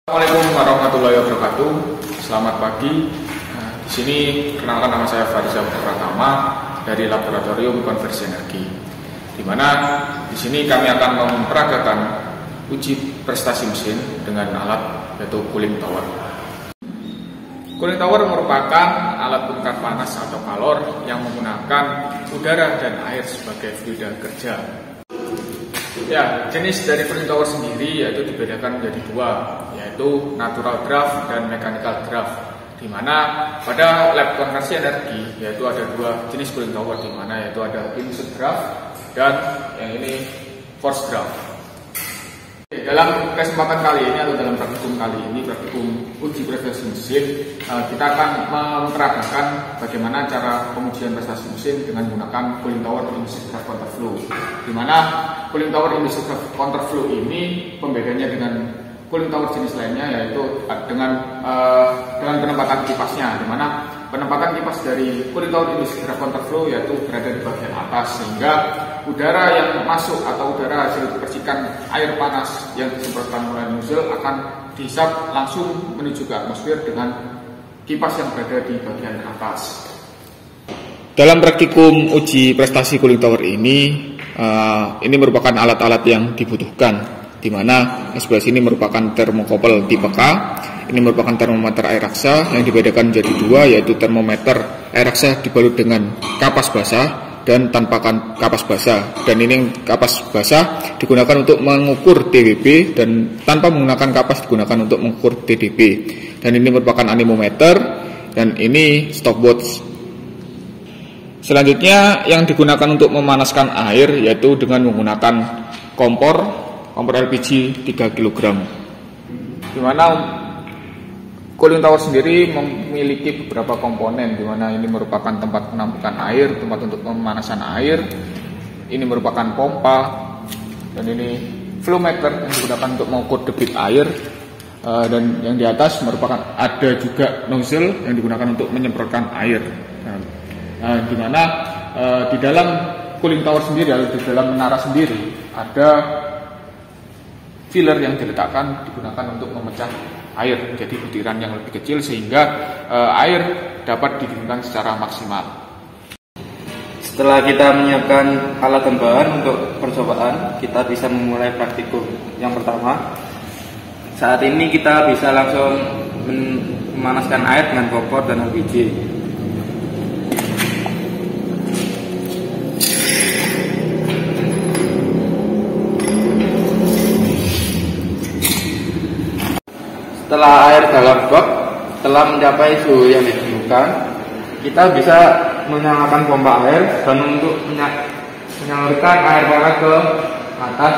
Assalamualaikum warahmatullahi wabarakatuh. Selamat pagi. Di sini kenalkan, nama saya Farizal Pratama dari Laboratorium Konversi Energi. Di mana di sini kami akan memperagakan uji prestasi mesin dengan alat yaitu cooling tower. Cooling tower merupakan alat bongkar panas atau kalor yang menggunakan udara dan air sebagai fluida kerja. Ya, jenis dari cooling tower sendiri yaitu dibedakan menjadi dua, yaitu natural draft dan mechanical draft. Di mana pada lab konversi energi yaitu ada dua jenis cooling tower, di mana yaitu ada induced draft dan yang ini forced draft. Dalam kesempatan kali ini atau dalam praktikum kali ini, praktikum uji prestasi mesin, kita akan memperagakan bagaimana cara pengujian prestasi mesin dengan menggunakan cooling tower induced draft counterflow. Di mana cooling tower induced draft counterflow ini pembedanya dengan cooling tower jenis lainnya yaitu dengan penempatan kipasnya, di mana penempatan kipas dari cooling tower induced draft counterflow yaitu berada di bagian atas, sehingga udara yang masuk atau udara hasil percikan air panas yang disemprotkan oleh nozzle akan dihisap langsung menuju ke atmosfer dengan kipas yang berada di bagian atas. Dalam praktikum uji prestasi cooling tower ini merupakan alat-alat yang dibutuhkan, di mana yang sebelah sini merupakan termokopel tipe K. Ini merupakan termometer air raksa yang dibedakan menjadi dua, yaitu termometer air raksa dibalut dengan kapas basah dan tanpa kapas basah. Dan ini kapas basah digunakan untuk mengukur TWB dan tanpa menggunakan kapas digunakan untuk mengukur TDB. Dan ini merupakan anemometer dan ini stopwatch. Selanjutnya yang digunakan untuk memanaskan air yaitu dengan menggunakan kompor LPG 3 kg. Di mana cooling tower sendiri memiliki beberapa komponen, di mana ini merupakan tempat penampungan air, tempat untuk pemanasan air, ini merupakan pompa, dan ini flow meter yang digunakan untuk mengukur debit air, dan yang di atas merupakan ada juga nozzle yang digunakan untuk menyemprotkan air. Di mana di dalam cooling tower sendiri atau di dalam menara sendiri ada filler yang diletakkan digunakan untuk memecah air menjadi butiran yang lebih kecil sehingga air dapat didinginkan secara maksimal. Setelah kita menyiapkan alat dan bahan untuk percobaan, kita bisa memulai praktikum. Yang pertama, saat ini kita bisa langsung memanaskan air dengan kompor dan LPG. Setelah air dalam bak telah mencapai suhu yang ditentukan, kita bisa menyalakan pompa air dan untuk menyalurkan air panas ke atas.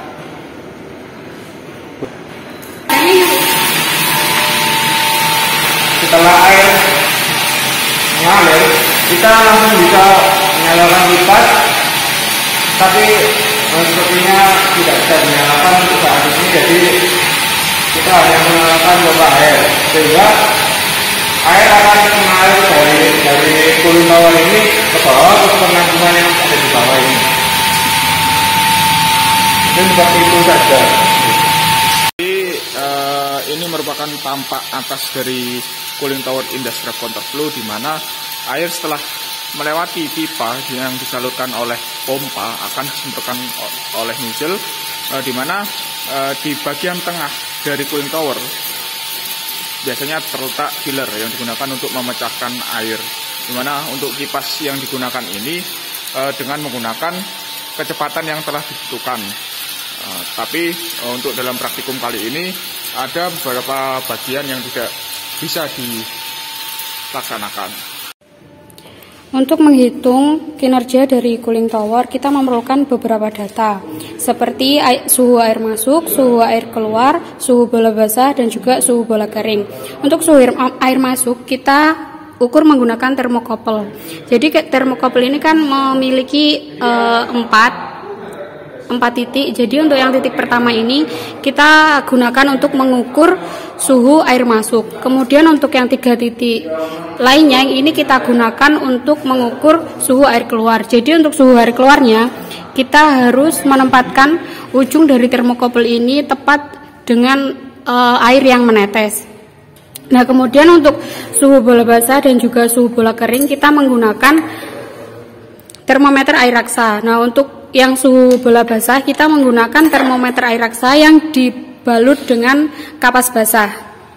Setelah air mengalir, kita langsung bisa menyalakan kipas, tapi sepertinya tidak bisa menyalakan untuk saat ini, jadi kita hanya menyalakan pompa air sehingga air akan mengalir dari cooling tower ini ke bawah ke penampungan yang ada di bawah ini. Dan seperti itu saja. Jadi ini merupakan tampak atas dari cooling tower induced draft counterflow, di mana air setelah melewati pipa yang disalurkan oleh pompa akan disemprotkan oleh nozzle, di mana di bagian tengah dari cooling tower biasanya terletak filler yang digunakan untuk memecahkan air, di mana untuk kipas yang digunakan ini dengan menggunakan kecepatan yang telah ditentukan. Tapi untuk dalam praktikum kali ini ada beberapa bagian yang tidak bisa dilaksanakan. Untuk menghitung kinerja dari cooling tower, kita memerlukan beberapa data, seperti suhu air masuk, suhu air keluar, suhu bola basah, dan juga suhu bola kering. Untuk suhu air masuk, kita ukur menggunakan termokopel. Jadi termokopel ini kan memiliki 4 titik. Jadi untuk yang titik pertama ini kita gunakan untuk mengukur suhu air masuk. Kemudian untuk yang 3 titik lainnya ini kita gunakan untuk mengukur suhu air keluar. Jadi untuk suhu air keluarnya kita harus menempatkan ujung dari termokopel ini tepat dengan air yang menetes. Nah, kemudian untuk suhu bola basah dan juga suhu bola kering kita menggunakan termometer air raksa. Nah, untuk yang suhu bola basah kita menggunakan termometer air raksa yang dibalut dengan kapas basah.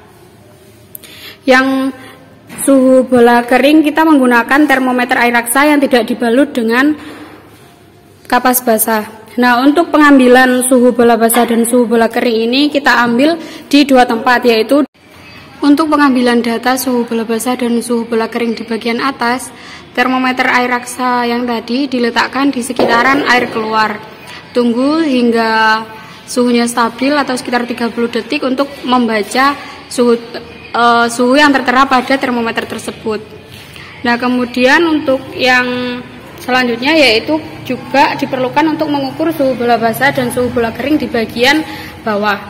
Yang suhu bola kering kita menggunakan termometer air raksa yang tidak dibalut dengan kapas basah. Nah, untuk pengambilan suhu bola basah dan suhu bola kering ini kita ambil di dua tempat, yaitu untuk pengambilan data suhu bola basah dan suhu bola kering di bagian atas, termometer air raksa yang tadi diletakkan di sekitaran air keluar. Tunggu hingga suhunya stabil atau sekitar 30 detik untuk membaca suhu yang tertera pada termometer tersebut. Nah, kemudian untuk yang selanjutnya yaitu juga diperlukan untuk mengukur suhu bola basah dan suhu bola kering di bagian bawah.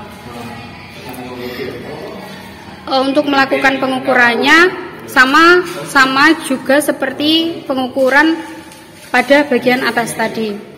Untuk melakukan pengukurannya sama juga seperti pengukuran pada bagian atas tadi.